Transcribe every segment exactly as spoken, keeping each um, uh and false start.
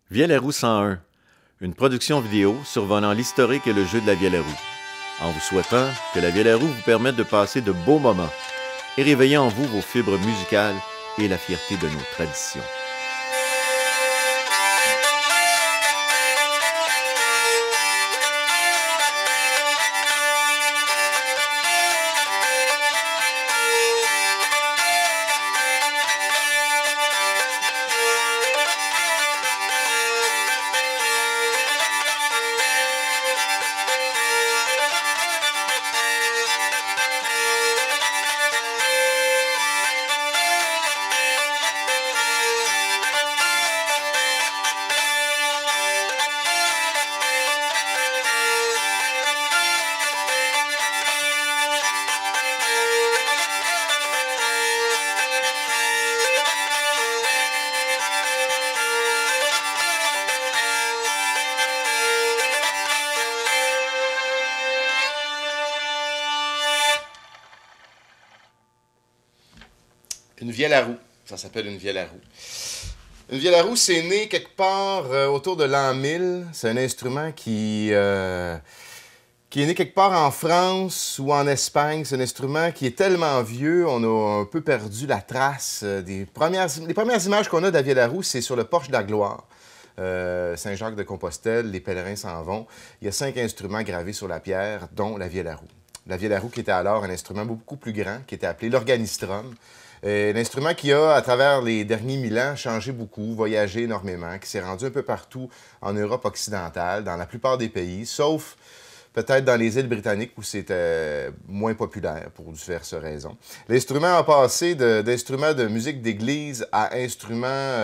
Vielle-la-Roux cent un, une production vidéo survolant l'historique et le jeu de la Vielle-la-Roux, en vous souhaitant que la Vielle-la-Roux vous permette de passer de beaux moments et réveiller en vous vos fibres musicales et la fierté de nos traditions. Une Vielle-la-Roux, ça s'appelle une Vielle-la-Roux. Une Vielle-la-Roux, c'est né quelque part euh, autour de l'an mille. C'est un instrument qui, euh, qui est né quelque part en France ou en Espagne. C'est un instrument qui est tellement vieux, on a un peu perdu la trace. Des premières, les premières images qu'on a de la Vielle-la-Roux, c'est sur le porche de la Gloire. Euh, Saint-Jacques-de-Compostelle, les pèlerins s'en vont. Il y a cinq instruments gravés sur la pierre, dont la Vielle-la-Roux. La Vielle-la-Roux qui était alors un instrument beaucoup plus grand, qui était appelé l'organistrum. Euh, L'instrument qui a, à travers les derniers mille ans, changé beaucoup, voyagé énormément, qui s'est rendu un peu partout en Europe occidentale, dans la plupart des pays, sauf peut-être dans les îles britanniques où c'était moins populaire pour diverses raisons. L'instrument a passé d'instrument de, de musique d'église à instrument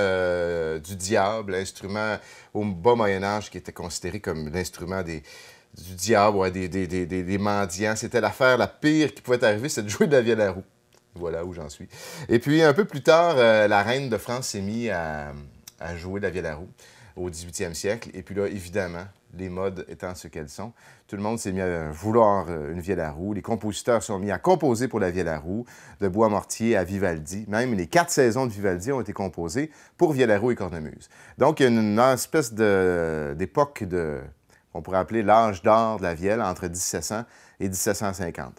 euh, du diable, instrument au bas Moyen-Âge qui était considéré comme l'instrument des... du diable, ouais, des, des, des, des mendiants. C'était l'affaire la pire qui pouvait arriver, c'est de jouer de la Vielle-la-Roux. Voilà où j'en suis. Et puis, un peu plus tard, euh, la reine de France s'est mise à, à jouer de la Vielle-la-Roux au dix-huitième siècle. Et puis là, évidemment, les modes étant ce qu'elles sont, tout le monde s'est mis à vouloir une Vielle-la-Roux. Les compositeurs sont mis à composer pour la Vielle-la-Roux, de Boismortier à Vivaldi. Même les quatre saisons de Vivaldi ont été composées pour Vielle-la-Roux et Cornemuse. Donc, il y a une, une espèce d'époque de, de, on pourrait appeler l'âge d'or de la Vielle, entre mille sept cents et mille sept cent cinquante.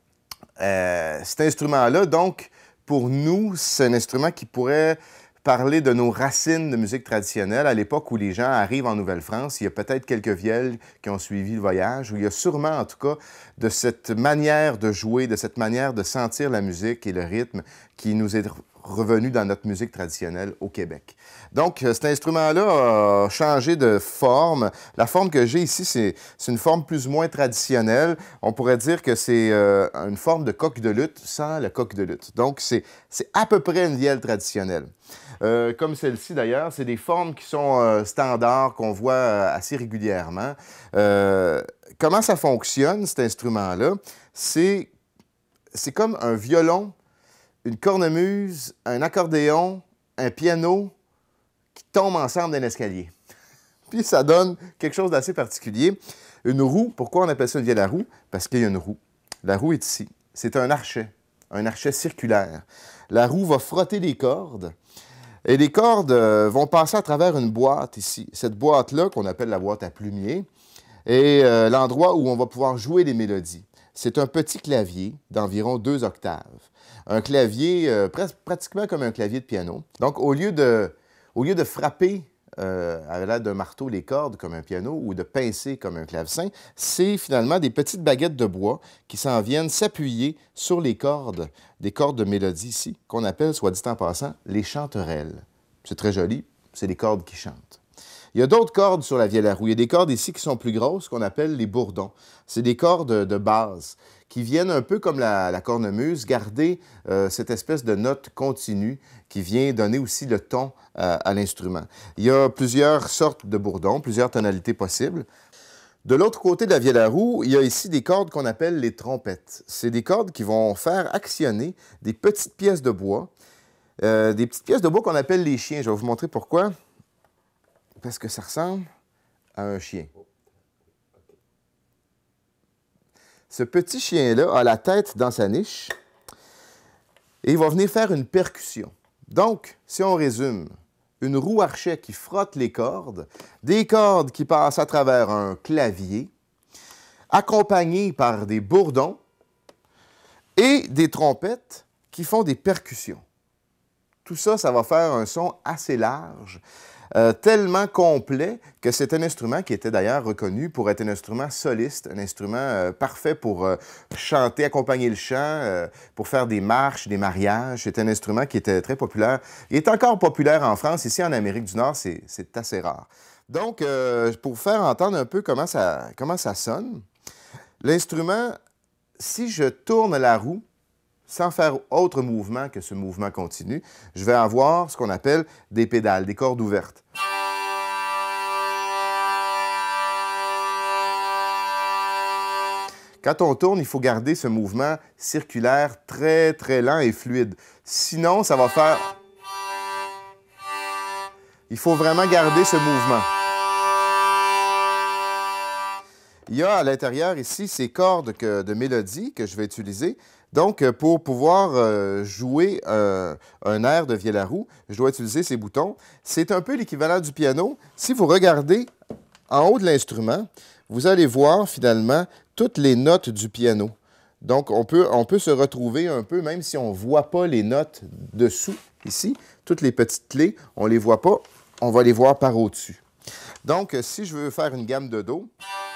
Euh, cet instrument-là, donc, pour nous, c'est un instrument qui pourrait parler de nos racines de musique traditionnelle. À l'époque où les gens arrivent en Nouvelle-France, il y a peut-être quelques vielles qui ont suivi le voyage, où il y a sûrement, en tout cas, de cette manière de jouer, de cette manière de sentir la musique et le rythme qui nous est revenu dans notre musique traditionnelle au Québec. Donc, cet instrument-là a changé de forme. La forme que j'ai ici, c'est une forme plus ou moins traditionnelle. On pourrait dire que c'est euh, une forme de coque de luth sans le coque de luth. Donc, c'est à peu près une vielle traditionnelle. Euh, comme celle-ci, d'ailleurs, c'est des formes qui sont euh, standards, qu'on voit euh, assez régulièrement. Euh, comment ça fonctionne, cet instrument-là? C'est comme un violon, une cornemuse, un accordéon, un piano qui tombent ensemble d'un escalier. Puis ça donne quelque chose d'assez particulier. Une roue, pourquoi on appelle ça une Vielle-la-Roux? Parce qu'il y a une roue. La roue est ici. C'est un archet, un archet circulaire. La roue va frotter les cordes et les cordes euh, vont passer à travers une boîte ici. Cette boîte-là, qu'on appelle la boîte à plumier, est euh, l'endroit où on va pouvoir jouer les mélodies. C'est un petit clavier d'environ deux octaves. Un clavier euh, pres pratiquement comme un clavier de piano. Donc, au lieu de, au lieu de frapper euh, à l'aide d'un marteau les cordes comme un piano ou de pincer comme un clavecin, c'est finalement des petites baguettes de bois qui s'en viennent s'appuyer sur les cordes, des cordes de mélodie ici, qu'on appelle, soit dit en passant, les chanterelles. C'est très joli, c'est les cordes qui chantent. Il y a d'autres cordes sur la Vielle-la-Roux. Il y a des cordes ici qui sont plus grosses, qu'on appelle les bourdons. C'est des cordes de base qui viennent un peu comme la, la cornemuse, garder euh, cette espèce de note continue qui vient donner aussi le ton euh, à l'instrument. Il y a plusieurs sortes de bourdons, plusieurs tonalités possibles. De l'autre côté de la Vielle-la-Roux, il y a ici des cordes qu'on appelle les trompettes. C'est des cordes qui vont faire actionner des petites pièces de bois, euh, des petites pièces de bois qu'on appelle les chiens. Je vais vous montrer pourquoi. Parce que ça ressemble à un chien. Ce petit chien-là a la tête dans sa niche et il va venir faire une percussion. Donc, si on résume, une roue archet qui frotte les cordes, des cordes qui passent à travers un clavier, accompagnées par des bourdons et des trompettes qui font des percussions. Tout ça, ça va faire un son assez large, euh, tellement complet que c'est un instrument qui était d'ailleurs reconnu pour être un instrument soliste, un instrument euh, parfait pour euh, chanter, accompagner le chant, euh, pour faire des marches, des mariages. C'est un instrument qui était très populaire. Il est encore populaire en France. Ici, en Amérique du Nord, c'est assez rare. Donc, euh, pour faire entendre un peu comment ça, comment ça sonne, l'instrument, si je tourne la roue, sans faire autre mouvement que ce mouvement continu, je vais avoir ce qu'on appelle des pédales, des cordes ouvertes. Quand on tourne, il faut garder ce mouvement circulaire très, très lent et fluide. Sinon, ça va faire... Il faut vraiment garder ce mouvement. Il y a à l'intérieur ici ces cordes que, de mélodie que je vais utiliser. Donc, pour pouvoir euh, jouer euh, un air de vielle-à-roue, je dois utiliser ces boutons. C'est un peu l'équivalent du piano. Si vous regardez en haut de l'instrument, vous allez voir finalement toutes les notes du piano. Donc, on peut, on peut se retrouver un peu, même si on ne voit pas les notes dessous, ici, toutes les petites clés, on ne les voit pas, on va les voir par au-dessus. Donc, si je veux faire une gamme de Do,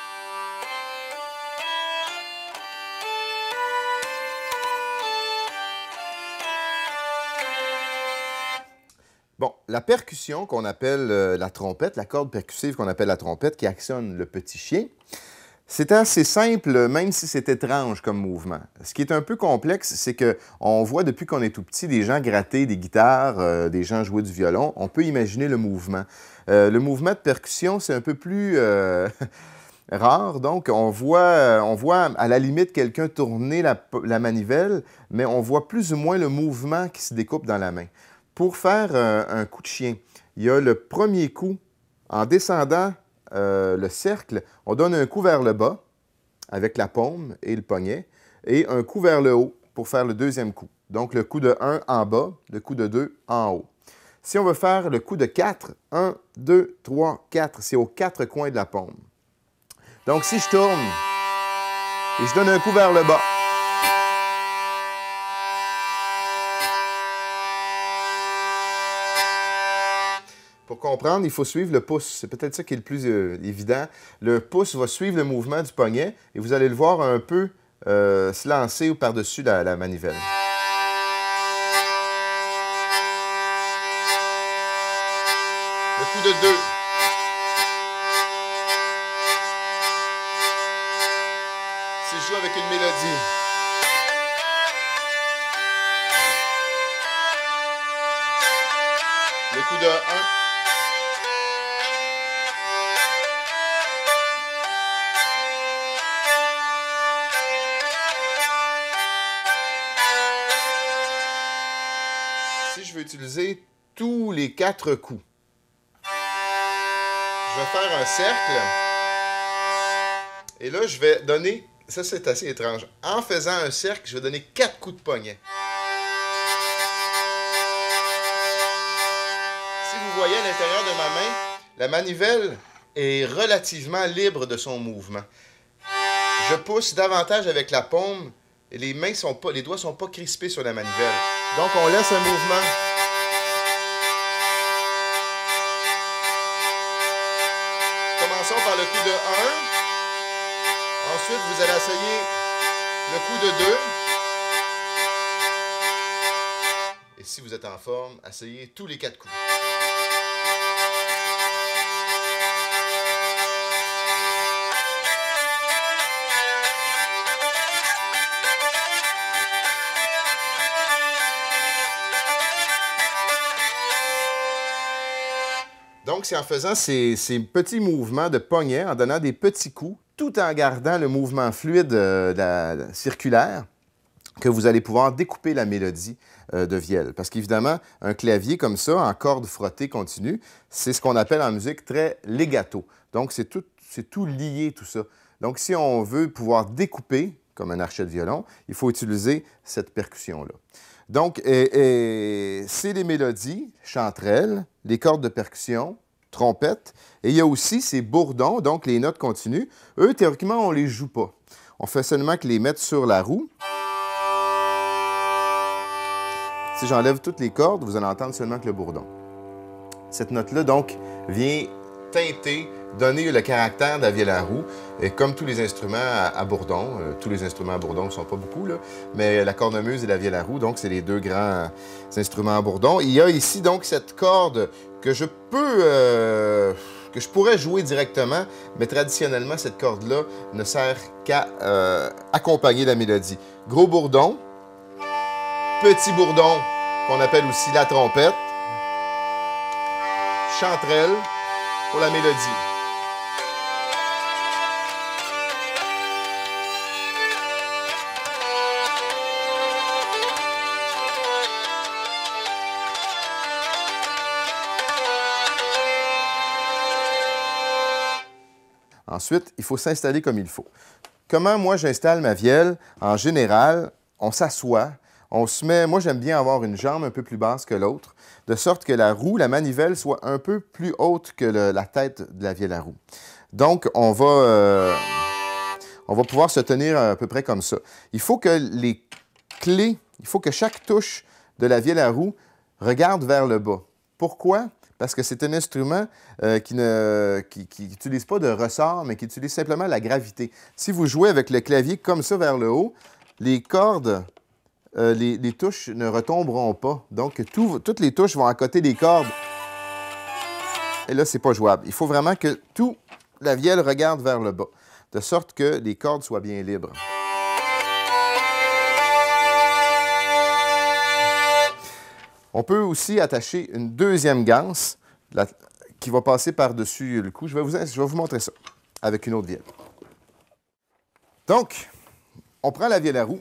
bon, la percussion qu'on appelle euh, la trompette, la corde percussive qu'on appelle la trompette, qui actionne le petit chien, c'est assez simple, même si c'est étrange comme mouvement. Ce qui est un peu complexe, c'est qu'on voit depuis qu'on est tout petit des gens gratter des guitares, euh, des gens jouer du violon. On peut imaginer le mouvement. Euh, le mouvement de percussion, c'est un peu plus euh, rare. Donc, on voit, on voit à la limite quelqu'un tourner la, la manivelle, mais on voit plus ou moins le mouvement qui se découpe dans la main. Pour faire euh, un coup de chien, il y a le premier coup en descendant euh, le cercle. On donne un coup vers le bas avec la paume et le poignet et un coup vers le haut pour faire le deuxième coup. Donc, le coup de un en bas, le coup de deux en haut. Si on veut faire le coup de quatre, un, deux, trois, quatre, c'est aux quatre coins de la paume. Donc, si je tourne et je donne un coup vers le bas, pour comprendre, il faut suivre le pouce. C'est peut-être ça qui est le plus euh, évident. Le pouce va suivre le mouvement du poignet et vous allez le voir un peu euh, se lancer par-dessus la, la manivelle. Le coup de deux. Si je joue avec une mélodie. Le coup de un. Si je veux utiliser tous les quatre coups, je vais faire un cercle. Et là, je vais donner, ça c'est assez étrange, en faisant un cercle, je vais donner quatre coups de poignet. Si vous voyez à l'intérieur de ma main, la manivelle est relativement libre de son mouvement. Je pousse davantage avec la paume et les mains sont pas, les doigts ne sont pas crispés sur la manivelle. Donc, on laisse un mouvement. Commençons par le coup de un. Ensuite, vous allez essayer le coup de deux. Et si vous êtes en forme, essayez tous les quatre coups. Donc, c'est en faisant ces, ces petits mouvements de poignet, en donnant des petits coups, tout en gardant le mouvement fluide euh, la, la, circulaire, que vous allez pouvoir découper la mélodie euh, de vielle. Parce qu'évidemment, un clavier comme ça, en cordes frottées continues, c'est ce qu'on appelle en musique très legato. Donc, c'est tout, c'est tout lié, tout ça. Donc, si on veut pouvoir découper, comme un archet de violon, il faut utiliser cette percussion-là. Donc, et, et, c'est les mélodies, chanterelles, les cordes de percussion, trompettes, et il y a aussi ces bourdons, donc les notes continues. Eux, théoriquement, on ne les joue pas. On fait seulement que les mettre sur la roue. Si j'enlève toutes les cordes, vous allez entendre seulement que le bourdon. Cette note-là, donc, vient teinter, donner le caractère de la vielle à roue. Et comme tous les instruments à, à bourdon, euh, tous les instruments à bourdon ne sont pas beaucoup, là, mais la cornemuse et la vielle à roue, donc, c'est les deux grands euh, instruments à bourdon. Il y a ici, donc, cette corde que je peux... Euh, que je pourrais jouer directement, mais traditionnellement, cette corde-là ne sert qu'à euh, accompagner la mélodie. Gros bourdon, petit bourdon, qu'on appelle aussi la trompette, chanterelle pour la mélodie. Ensuite, il faut s'installer comme il faut. Comment moi j'installe ma vielle? En général, on s'assoit, on se met... Moi, j'aime bien avoir une jambe un peu plus basse que l'autre, de sorte que la roue, la manivelle, soit un peu plus haute que le, la tête de la vielle à roue. Donc, on va, euh, on va pouvoir se tenir à peu près comme ça. Il faut que les clés, il faut que chaque touche de la vielle à roue regarde vers le bas. Pourquoi? Parce que c'est un instrument euh, qui n'utilise pas de ressort, mais qui utilise simplement la gravité. Si vous jouez avec le clavier comme ça vers le haut, les cordes, euh, les, les touches ne retomberont pas. Donc, tout, toutes les touches vont à côté des cordes. Et là, c'est pas jouable. Il faut vraiment que tout la vielle regarde vers le bas, de sorte que les cordes soient bien libres. On peut aussi attacher une deuxième ganse la, qui va passer par-dessus le cou. Je vais, vous, je vais vous montrer ça avec une autre vielle. Donc, on prend la vielle à roue,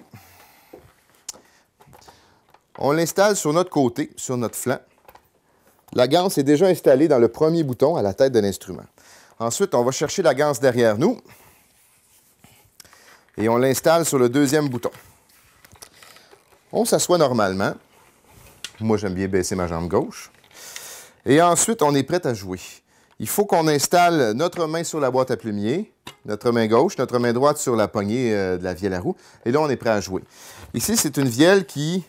on l'installe sur notre côté, sur notre flanc. La ganse est déjà installée dans le premier bouton à la tête de l'instrument. Ensuite, on va chercher la ganse derrière nous et on l'installe sur le deuxième bouton. On s'assoit normalement. Moi, j'aime bien baisser ma jambe gauche. Et ensuite, on est prêt à jouer. Il faut qu'on installe notre main sur la boîte à plumier, notre main gauche, notre main droite sur la poignée euh, de la vielle à roue. Et là, on est prêt à jouer. Ici, c'est une vielle qui,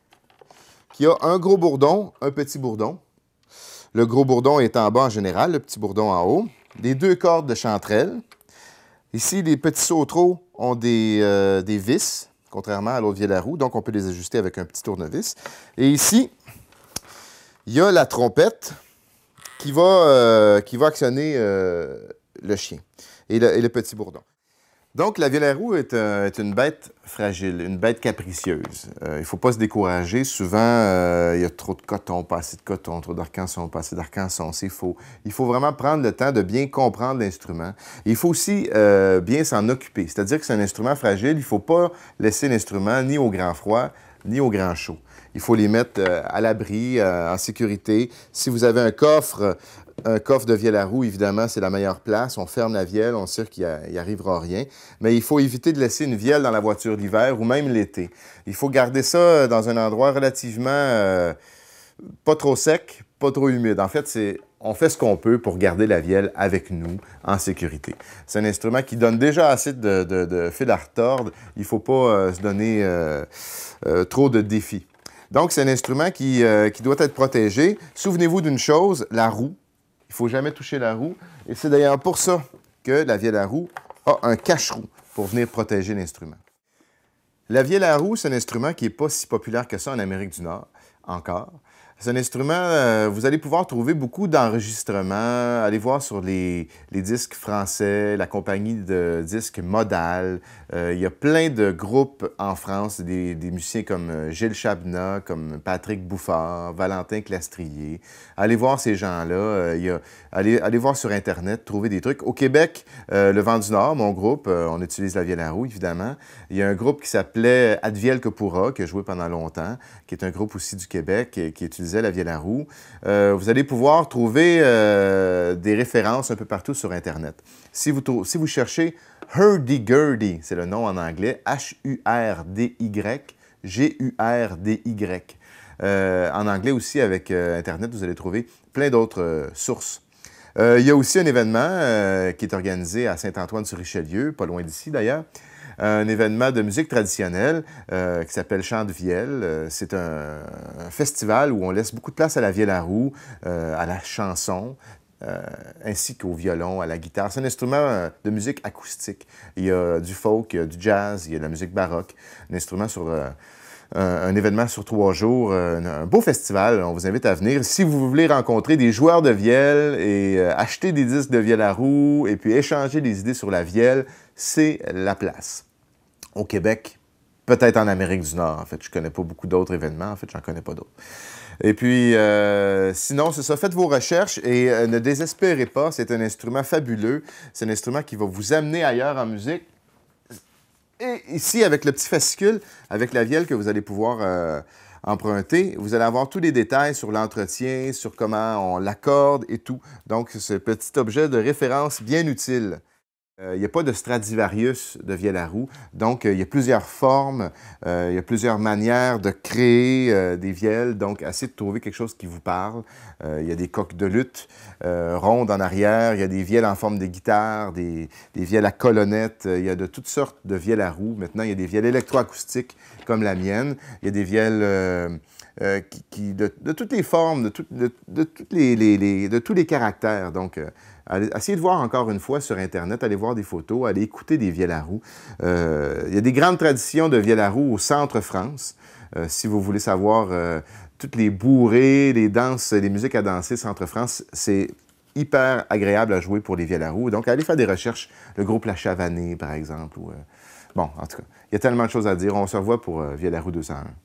qui a un gros bourdon, un petit bourdon. Le gros bourdon est en bas en général, le petit bourdon en haut. Les deux cordes de chanterelle. Ici, les petits sautereaux ont des, euh, des vis, contrairement à l'autre vielle à roue, donc on peut les ajuster avec un petit tournevis. Et ici, il y a la trompette qui va, euh, qui va actionner euh, le chien et le, et le petit bourdon. Donc, la vielle à roue est, euh, est une bête fragile, une bête capricieuse. Euh, il ne faut pas se décourager. Souvent, euh, il y a trop de coton, pas assez de coton, trop d'arcanson, pas assez d'arcanson, c'est faux. Il faut vraiment prendre le temps de bien comprendre l'instrument. Il faut aussi euh, bien s'en occuper. C'est-à-dire que c'est un instrument fragile. Il ne faut pas laisser l'instrument ni au grand froid, ni au grand chaud. Il faut les mettre euh, à l'abri, euh, en sécurité. Si vous avez un coffre, un coffre de vielle à roue, évidemment, c'est la meilleure place. On ferme la vielle, on sait qu'il n'y arrivera rien. Mais il faut éviter de laisser une vielle dans la voiture l'hiver ou même l'été. Il faut garder ça dans un endroit relativement euh, pas trop sec, pas trop humide. En fait, c'est... on fait ce qu'on peut pour garder la vielle avec nous en sécurité. C'est un instrument qui donne déjà assez de, de, de fil à retordre. Il ne faut pas euh, se donner euh, euh, trop de défis. Donc, c'est un instrument qui, euh, qui doit être protégé. Souvenez-vous d'une chose, la roue. Il ne faut jamais toucher la roue. Et c'est d'ailleurs pour ça que la vielle à roue a un cache-roue pour venir protéger l'instrument. La vielle à roue, c'est un instrument qui n'est pas si populaire que ça en Amérique du Nord, encore. C'est un instrument, euh, vous allez pouvoir trouver beaucoup d'enregistrements. Allez voir sur les, les disques français, la compagnie de disques Modal. Euh, il y a plein de groupes en France, des, des musiciens comme Gilles Chabna, comme Patrick Bouffard, Valentin Clastrier. Allez voir ces gens-là. Euh, il y a, allez, allez voir sur Internet, trouver des trucs. Au Québec, euh, le Vent du Nord, mon groupe, euh, on utilise la vielle à roue, évidemment. Il y a un groupe qui s'appelait Adviel que pourra, qui a joué pendant longtemps, qui est un groupe aussi du Québec, qui, qui utilisait la vielle à roue. Euh, vous allez pouvoir trouver euh, des références un peu partout sur Internet. Si vous, si vous cherchez Hurdy-Gurdy, c'est le nom en anglais, H U R D Y G U R D Y. Euh, en anglais aussi, avec euh, Internet, vous allez trouver plein d'autres euh, sources. Euh, il y a aussi un événement euh, qui est organisé à Saint-Antoine-sur-Richelieu, pas loin d'ici d'ailleurs, un événement de musique traditionnelle euh, qui s'appelle Chant de Vielle. Euh, c'est un, un festival où on laisse beaucoup de place à la vielle à roue, euh, à la chanson, euh, ainsi qu'au violon, à la guitare. C'est un instrument euh, de musique acoustique. Il y a du folk, il y a du jazz, il y a de la musique baroque, un instrument sur... Euh, Un, un événement sur trois jours, un, un beau festival. On vous invite à venir. Si vous voulez rencontrer des joueurs de vielle et euh, acheter des disques de vielle à roue et puis échanger des idées sur la vielle, c'est la place. Au Québec, peut-être en Amérique du Nord, en fait. Je ne connais pas beaucoup d'autres événements. En fait, j'en connais pas d'autres. Et puis, euh, sinon, c'est ça. Faites vos recherches et euh, ne désespérez pas. C'est un instrument fabuleux. C'est un instrument qui va vous amener ailleurs en musique. Et ici, avec le petit fascicule, avec la vielle que vous allez pouvoir euh, emprunter, vous allez avoir tous les détails sur l'entretien, sur comment on l'accorde et tout. Donc, c'est un petit objet de référence bien utile. Euh, il n'y a pas de Stradivarius de vielle à roue, donc euh, il y a plusieurs formes, euh, il y a plusieurs manières de créer euh, des vielles, donc essayez de trouver quelque chose qui vous parle. Euh, il y a des coques de luth euh, rondes en arrière, il y a des vielles en forme de guitare, des, des vielles à colonnettes, euh, il y a de toutes sortes de vielles à roue. Maintenant, il y a des vielles électroacoustiques comme la mienne, il y a des vielles... Euh, Euh, qui, qui, de, de toutes les formes, de, tout, de, de, toutes les, les, les, de tous les caractères. Donc, euh, allez, essayez de voir encore une fois sur Internet, allez voir des photos, allez écouter des vielles à roue. Euh, il y a des grandes traditions de vielles à roue au Centre-France. Euh, si vous voulez savoir euh, toutes les bourrées, les danses, les musiques à danser Centre-France, c'est hyper agréable à jouer pour les vielles à roue. Donc, allez faire des recherches. Le groupe La Chavanée, par exemple. Ou, euh... Bon, en tout cas, il y a tellement de choses à dire. On se revoit pour euh, Vielle à roue deux cent un.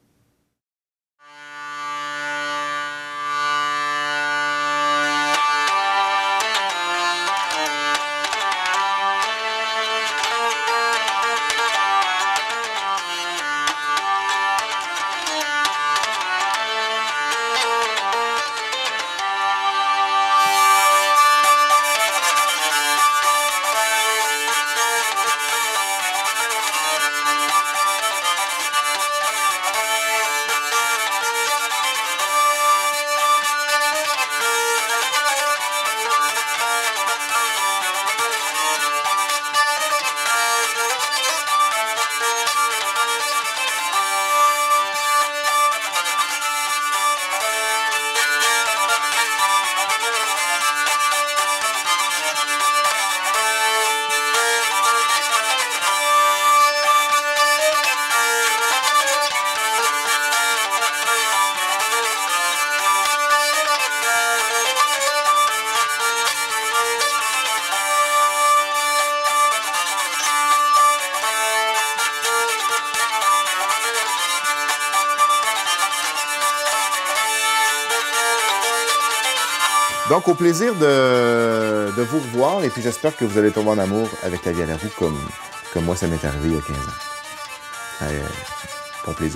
Donc, au plaisir de, de vous revoir, et puis j'espère que vous allez tomber en amour avec la vielle à roue comme, comme moi, ça m'est arrivé il y a quinze ans. Allez, bon plaisir.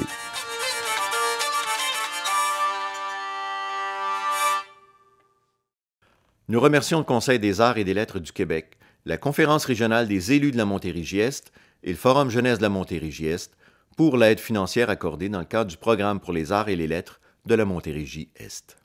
Nous remercions le Conseil des arts et des lettres du Québec, la Conférence régionale des élus de la Montérégie-Est et le Forum jeunesse de la Montérégie-Est pour l'aide financière accordée dans le cadre du Programme pour les arts et les lettres de la Montérégie-Est.